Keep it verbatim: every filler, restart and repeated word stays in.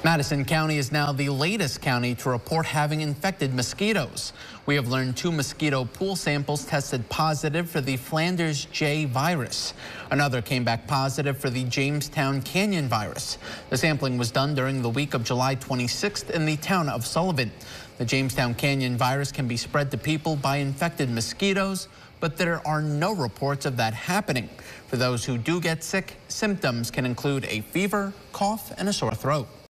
Madison County is now the latest county to report having infected mosquitoes. We have learned two mosquito pool samples tested positive for the Flanders J virus. Another came back positive for the Jamestown Canyon virus. The sampling was done during the week of July twenty-sixth in the town of Sullivan. The Jamestown Canyon virus can be spread to people by infected mosquitoes, but there are no reports of that happening. For those who do get sick, symptoms can include a fever, cough, and a sore throat.